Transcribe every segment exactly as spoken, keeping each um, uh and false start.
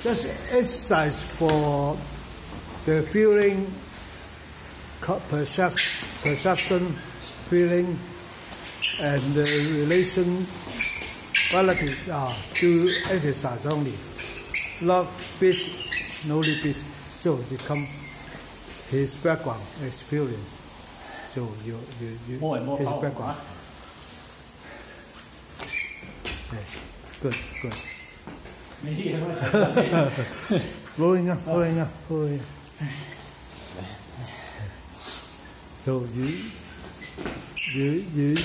just exercise for the feeling, perception, perception, feeling, and the relation quality. Ah, do exercise only. Not beat, no repeat. So become his background experience. So you you you more and more his powerful, background. Huh? Okay. Good, good. Rolling up, rolling up, rolling up. So you, you, you,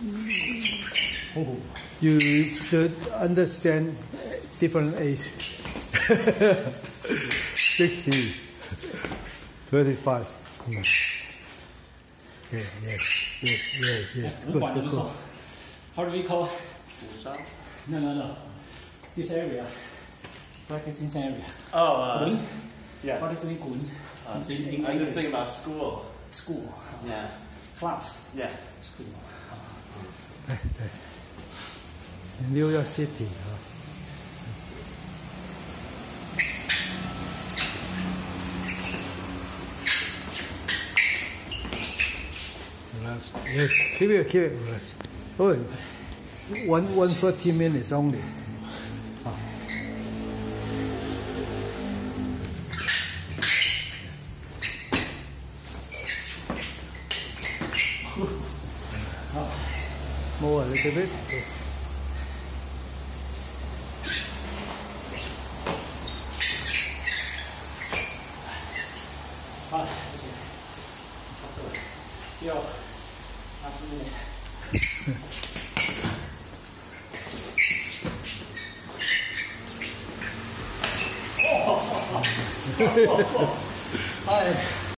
you should understand different age. Sixty, twenty-five. Mm. Okay, yes, yes, yes, yes. Good, good, good. How do we call? No, no, no. This area. Practice this area. Oh, uh, yeah. What does it mean? Uh, I'm just thinking about school. School. Yeah. Class. Yeah. School. In New York City. Relax. Yes, keep it, keep it. Relax. Oh, one, one thirty minutes only. More a little bit. Ah, Yo, last minute. Oh, oh, oh, oh, oh.